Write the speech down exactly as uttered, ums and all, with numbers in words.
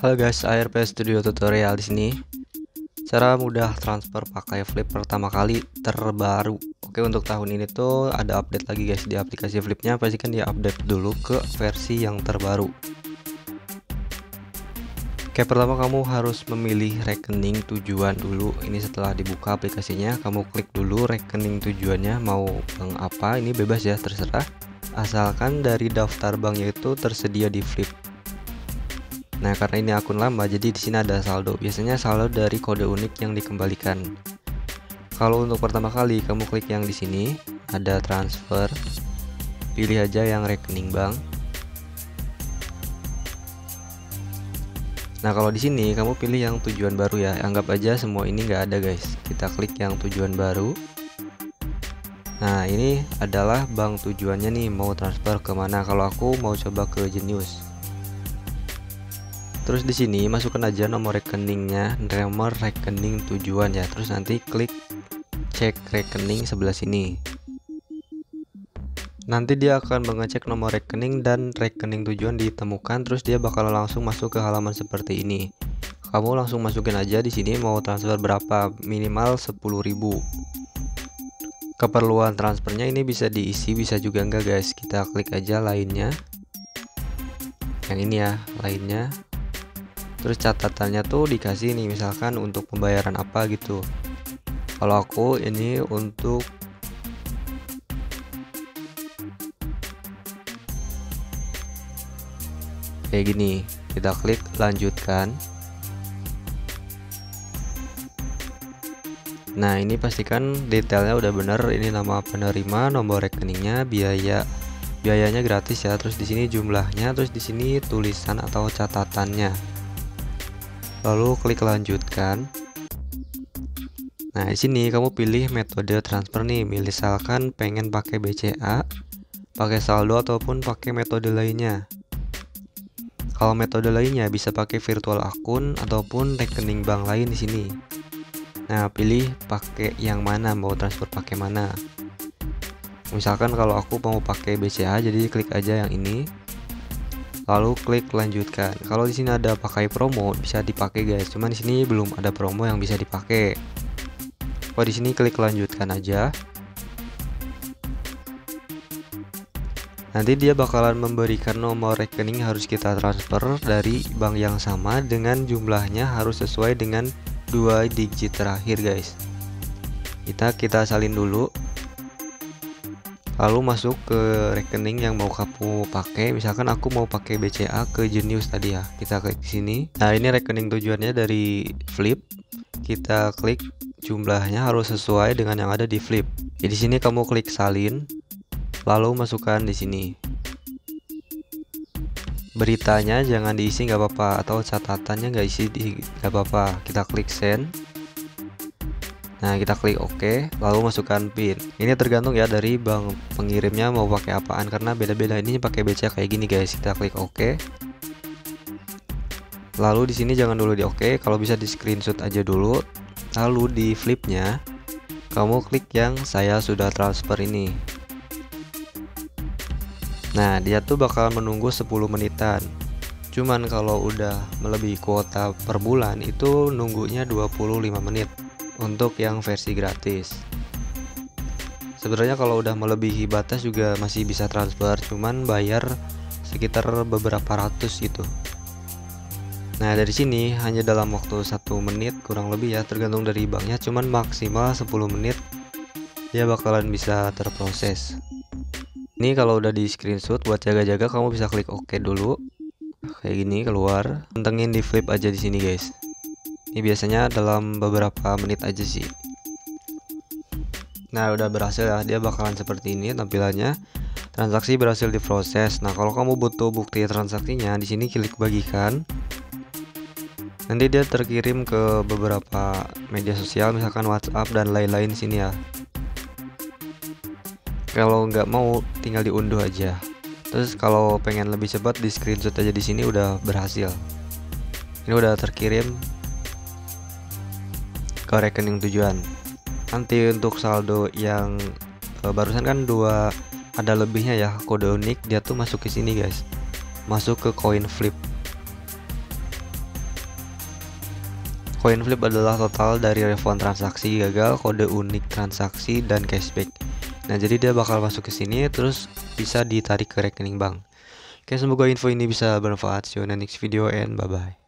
Halo guys, A R P Studio Tutorial di sini. Cara mudah transfer pakai Flip pertama kali terbaru. Oke, untuk tahun ini tuh ada update lagi guys di aplikasi Flipnya. Pastikan dia update dulu ke versi yang terbaru. Oke, pertama kamu harus memilih rekening tujuan dulu. Ini setelah dibuka aplikasinya, kamu klik dulu rekening tujuannya mau bank apa. Ini bebas ya, terserah. Asalkan dari daftar banknya itu tersedia di Flip. Nah, karena ini akun lama, jadi di sini ada saldo. Biasanya saldo dari kode unik yang dikembalikan. Kalau untuk pertama kali, kamu klik yang di sini, ada transfer. Pilih aja yang rekening bank. Nah, kalau di sini kamu pilih yang tujuan baru ya. Anggap aja semua ini nggak ada guys. Kita klik yang tujuan baru. Nah, ini adalah bank tujuannya nih, mau transfer kemana. Kalau aku mau coba ke Genius. Terus di sini masukkan aja nomor rekeningnya, nomor rekening tujuan ya. Terus nanti klik cek rekening sebelah sini. Nanti dia akan mengecek nomor rekening dan rekening tujuan ditemukan. Terus dia bakal langsung masuk ke halaman seperti ini. Kamu langsung masukin aja di sini mau transfer berapa, minimal sepuluh ribu. Keperluan transfernya ini bisa diisi, bisa juga enggak guys. Kita klik aja lainnya. Yang ini ya, lainnya. Terus catatannya tuh dikasih nih, misalkan untuk pembayaran apa gitu. Kalau aku ini untuk kayak gini, kita klik lanjutkan. Nah, ini pastikan detailnya udah bener. Ini nama penerima, nomor rekeningnya, biaya biayanya gratis ya. Terus di sini jumlahnya, terus di sini tulisan atau catatannya. Lalu klik lanjutkan. Nah, di sini kamu pilih metode transfer nih. Misalkan pengen pakai B C A, pakai saldo ataupun pakai metode lainnya. Kalau metode lainnya bisa pakai virtual akun ataupun rekening bank lain di sini. Nah, pilih pakai yang mana, mau transfer pakai mana. Misalkan kalau aku mau pakai B C A, jadi klik aja yang ini. Lalu klik lanjutkan. Kalau di sini ada pakai promo bisa dipakai guys. Cuman di sini belum ada promo yang bisa dipakai. Oh, di sini klik lanjutkan aja. Nanti dia bakalan memberikan nomor rekening harus kita transfer dari bank yang sama dengan jumlahnya harus sesuai dengan dua digit terakhir guys. Kita kita salin dulu. Lalu masuk ke rekening yang mau kamu pakai. Misalkan aku mau pakai B C A ke Genius tadi ya. Kita klik sini. Nah, ini rekening tujuannya dari Flip. Kita klik jumlahnya harus sesuai dengan yang ada di Flip. Jadi di sini kamu klik salin. Lalu masukkan di sini. Beritanya jangan diisi nggak apa-apa, atau catatannya nggak isi nggak apa-apa. Kita klik send. Nah, kita klik OK, lalu masukkan PIN. Ini tergantung ya dari bank pengirimnya mau pakai apaan, karena beda-beda. Ini pakai B C A kayak gini guys. Kita klik OK. Lalu di sini jangan dulu di OK, kalau bisa di screenshot aja dulu. Lalu di Flipnya kamu klik yang saya sudah transfer ini. Nah, dia tuh bakal menunggu sepuluh menitan. Cuman kalau udah melebihi kuota per bulan itu nunggunya dua puluh lima menit. Untuk yang versi gratis. Sebenarnya kalau udah melebihi batas juga masih bisa transfer, cuman bayar sekitar beberapa ratus gitu. Nah, dari sini hanya dalam waktu satu menit kurang lebih ya, tergantung dari banknya, cuman maksimal sepuluh menit dia bakalan bisa terproses. Ini kalau udah di screenshot buat jaga-jaga kamu bisa klik OK dulu. Kayak gini keluar. Pantengin di Flip aja di sini guys. Ini biasanya dalam beberapa menit aja sih. Nah, udah berhasil ya, dia bakalan seperti ini tampilannya. Transaksi berhasil diproses. Nah, kalau kamu butuh bukti transaksinya, di sini klik bagikan. Nanti dia terkirim ke beberapa media sosial, misalkan WhatsApp dan lain-lain sini ya. Kalau nggak mau, tinggal diunduh aja. Terus kalau pengen lebih cepat, di screenshot aja di sini udah berhasil. Ini udah terkirim ke rekening tujuan. Nanti untuk saldo yang e, barusan kan dua ada lebihnya ya, kode unik, dia tuh masuk ke sini guys, masuk ke koin Flip. Coin flip adalah total dari refund transaksi gagal, kode unik transaksi, dan cashback. Nah, jadi dia bakal masuk ke sini terus bisa ditarik ke rekening bank. Oke, semoga info ini bisa bermanfaat. See you in the next video and bye bye.